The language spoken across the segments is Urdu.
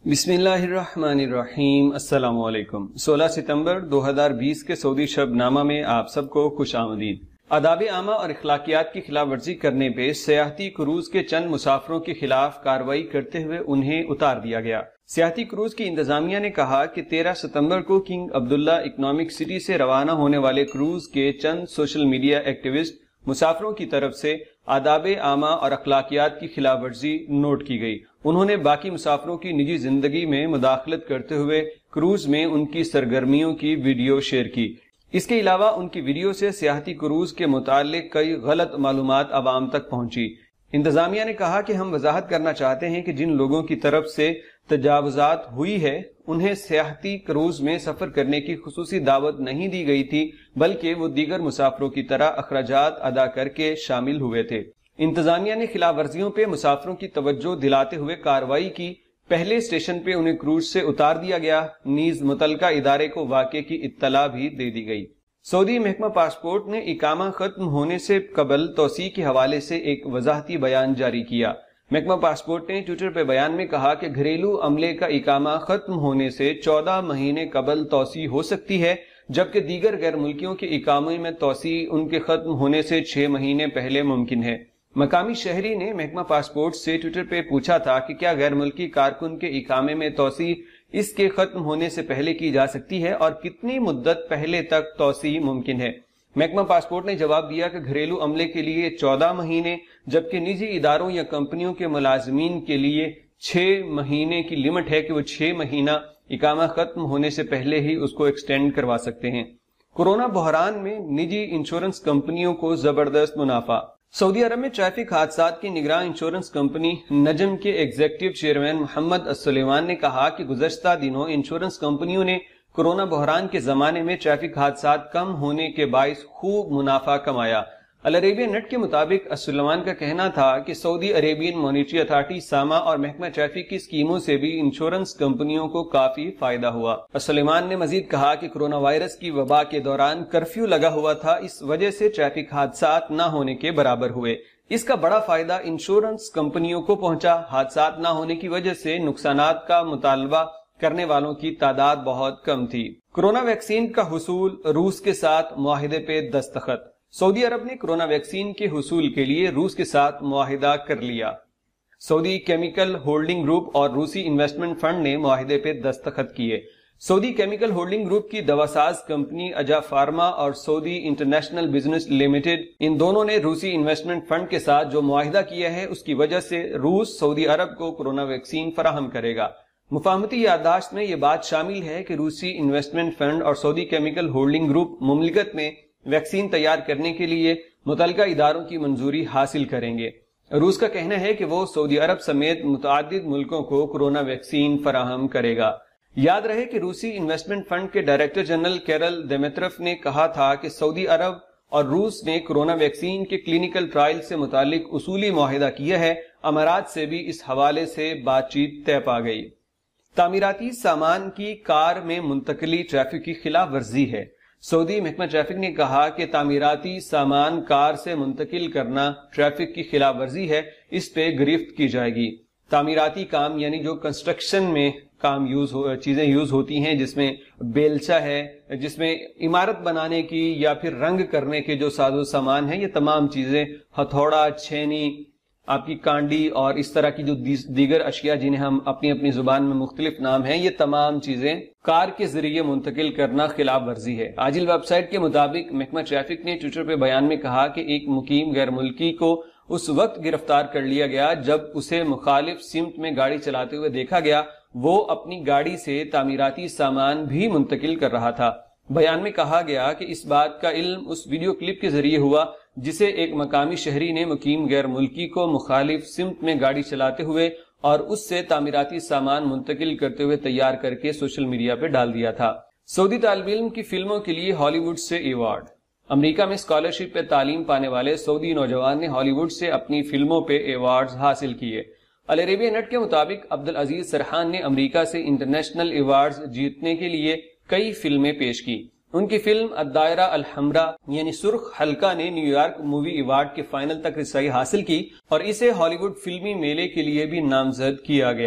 بسم اللہ الرحمن الرحیم۔ السلام علیکم۔ 16 ستمبر 2020 کے سعودی شب نامہ میں آپ سب کو خوش آمدید۔ آداب عامہ اور اخلاقیات کی خلاف ورزی کرنے پہ سیاحتی کروز کے چند مسافروں کے خلاف کارروائی کرتے ہوئے انہیں اتار دیا گیا۔ سیاحتی کروز کی انتظامیہ نے کہا کہ 13 ستمبر کو کنگ عبداللہ اکنامک سٹی سے روانہ ہونے والے کروز کے چند سوشل میڈیا ایکٹیوسٹ مسافروں کی طرف سے آداب عامہ اور اخلاقیات کی خلاف ورزی نوٹ کی گئی۔ انہوں نے باقی مسافروں کی نجی زندگی میں مداخلت کرتے ہوئے کروز میں ان کی سرگرمیوں کی ویڈیو شیئر کی۔ اس کے علاوہ ان کی ویڈیو سے سیاحتی کروز کے متعلق کئی غلط معلومات عوام تک پہنچی۔ انتظامیہ نے کہا کہ ہم وضاحت کرنا چاہتے ہیں کہ جن لوگوں کی طرف سے تجاوزات ہوئی ہے انہیں سیاحتی کروز میں سفر کرنے کی خصوصی دعوت نہیں دی گئی تھی، بلکہ وہ دیگر مسافروں کی طرح اخراجات ادا کر کے شامل ہوئے تھے۔ انتظامیہ نے خلاف ورزیوں پہ مسافروں کی توجہ دلاتے ہوئے کارروائی کی۔ پہلے اسٹیشن پہ انہیں کروز سے اتار دیا گیا، نیز متعلقہ ادارے کو واقعے کی اطلاع بھی دے دی گئی۔ سعودی محکمہ پاسپورٹ نے اقامہ ختم ہونے سے قبل توسیع کے حوالے سے ایک وضاحتی بیان جاری کیا۔ محکمہ پاسپورٹ نے ٹویٹر پہ بیان میں کہا کہ گھریلو عملے کا اقامہ ختم ہونے سے 14 مہینے قبل توسیع ہو سکتی ہے، جبکہ دیگر غیر ملکیوں کے اقامے میں توسیع ان کے ختم ہونے سے 6 مہینے پہلے ممکن ہے۔ مقامی شہری نے محکمہ پاسپورٹ سے ٹویٹر پہ پوچھا تھا کہ کیا غیر ملکی کارکن کے اقامے میں توسیع اس کے ختم ہونے سے پہلے کی جا سکتی ہے اور کتنی مدت پہلے تک توسیع ممکن ہے۔ محکمہ پاسپورٹ نے جواب دیا کہ گھریلو عملے کے لیے 14 مہینے جبکہ نجی اداروں یا کمپنیوں کے ملازمین کے لیے 6 مہینے کی لمٹ ہے کہ وہ 6 مہینہ اقامہ ختم ہونے سے پہلے ہی اس کو ایکسٹینڈ کروا سکتے ہیں۔ کورونا بحران میں نجی انشورنس کمپنیوں کو زبردست منافع۔ سعودی عرب میں ٹریفک حادثات کی نگراں انشورنس کمپنی نجم کے ایگزیکٹو چیئرمین محمد السلیمان نے کہا کہ گزشتہ دنوں انشورنس کمپنیوں نے کورونا بحران کے زمانے میں ٹریفک حادثات کم ہونے کے باعث خوب منافع کمایا۔ العربیہ نیٹ کے مطابق السلیمان کا کہنا تھا کہ Saudi Arabian monetary authority SAMA اور محکمہ ٹریفک کی اسکیموں سے بھی انشورنس کمپنیوں کو کافی فائدہ ہوا۔ السلیمان نے مزید کہا کہ کورونا وائرس کی وبا کے دوران کرفیو لگا ہوا تھا، اس وجہ سے ٹریفک حادثات نہ ہونے کے برابر ہوئے۔ اس کا بڑا فائدہ انشورنس کمپنیوں کو پہنچا۔ حادثات نہ ہونے کی وجہ سے نقصانات کا مطالبہ کرنے والوں کی تعداد بہت کم تھی۔ کورونا ویکسین کا حصول، روس کے ساتھ معاہدے پہ دستخط۔ سعودی عرب نے کورونا ویکسین کے حصول کے لیے روس کے ساتھ معاہدہ کر لیا۔ سعودی کیمیکل ہولڈنگ گروپ اور روسی انویسٹمنٹ فنڈ نے معاہدے پہ دستخط کیے۔ سعودی کیمیکل ہولڈنگ گروپ کی دواساز کمپنی اجا فارما اور سعودی انٹرنیشنل بزنس لمیٹڈ، ان دونوں نے روسی انویسٹمنٹ فنڈ کے ساتھ جو معاہدہ کیا ہے اس کی وجہ سے روس سعودی عرب کو کورونا ویکسین فراہم کرے گا۔ مفاہمتی یادداشت میں یہ بات شامل ہے کہ روسی انویسٹمنٹ فنڈ اور سعودی کیمیکل ہولڈنگ گروپ مملکت میں ویکسین تیار کرنے کے لیے متعلقہ اداروں کی منظوری حاصل کریں گے۔ روس کا کہنا ہے کہ وہ سعودی عرب سمیت متعدد ملکوں کو کورونا ویکسین فراہم کرے گا۔ یاد رہے کہ روسی انویسٹمنٹ فنڈ کے ڈائریکٹر جنرل کیرل دیمیترف نے کہا تھا کہ سعودی عرب اور روس نے کورونا ویکسین کے کلینکل ٹرائل سے متعلق اصولی معاہدہ کیا ہے۔ امارات سے بھی اس حوالے سے بات چیت طے پا گئی۔ تعمیراتی سامان کی کار میں منتقلی ٹریفک کی خلاف ورزی ہے۔ سعودی محکمہ ٹریفک نے کہا کہ تعمیراتی سامان کار سے منتقل کرنا ٹریفک کی خلاف ورزی ہے، اس پہ گرفت کی جائے گی۔ تعمیراتی کام یعنی جو کنسٹرکشن میں کام چیزیں یوز ہوتی ہیں، جس میں بیلچا ہے، جس میں عمارت بنانے کی یا پھر رنگ کرنے کے جو ساز و سامان ہیں، یہ تمام چیزیں، ہتھوڑا، چھینی، آپ کی کانڈی اور اس طرح کی جو دیگر اشیاء جنہیں ہم اپنی اپنی زبان میں مختلف نام ہیں، یہ تمام چیزیں کار کے ذریعے منتقل کرنا خلاف ورزی ہے۔ عاجل ویب سائٹ کے مطابق محکمہ ٹریفک نے ٹویٹر پہ بیان میں کہا کہ ایک مقیم غیر ملکی کو اس وقت گرفتار کر لیا گیا جب اسے مخالف سمت میں گاڑی چلاتے ہوئے دیکھا گیا۔ وہ اپنی گاڑی سے تعمیراتی سامان بھی منتقل کر رہا تھا۔ بیان میں کہا گیا کہ اس بات کا علم اس ویڈیو کلپ کے ذریعے ہوا جسے ایک مقامی شہری نے مقیم غیر ملکی کو مخالف سمت میں گاڑی چلاتے ہوئے اور اس سے تعمیراتی سامان منتقل کرتے ہوئے تیار کر کے سوشل میڈیا پہ ڈال دیا تھا۔ سعودی طالب علم کی فلموں کے لیے ہالی ووڈ سے ایوارڈ۔ امریکہ میں اسکالرشپ پہ تعلیم پانے والے سعودی نوجوان نے ہالی ووڈ سے اپنی فلموں پہ ایوارڈز حاصل کیے۔ العربیہ نیٹ کے مطابق عبدالعزیز سرحان نے امریکہ سے انٹرنیشنل ایوارڈز جیتنے کے لیے کئی فلمیں پیش کی۔ ان کی فلم الدائرہ الحمراء یعنی سرخ حلقہ نے نیو یارک مووی ایوارڈ کے فائنل تک رسائی حاصل کی اور اسے ہالی ووڈ فلمی میلے کے لیے بھی نامزد کیا گیا۔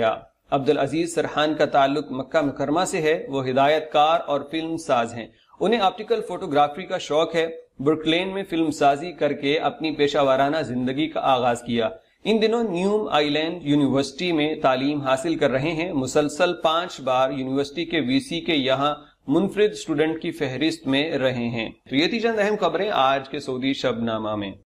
عبدالعزیز سرحان کا تعلق مکہ مکرمہ سے ہے، وہ ہدایت کار اور فلم ساز ہیں، انہیں آپٹیکل فوٹوگرافی کا شوق ہے، برکلین میں فلم سازی کر کے اپنی پیشہ ورانہ زندگی کا آغاز کیا، ان دنوں نیوم آئی لینڈ یونیورسٹی میں تعلیم حاصل کر رہے ہیں، مسلسل 5 بار یونیورسٹی کے وی سی کے یہاں منفرد اسٹوڈنٹ کی فہرست میں رہے ہیں۔ تو یہ تھی چند اہم خبریں آج کے سعودی شب نامہ میں۔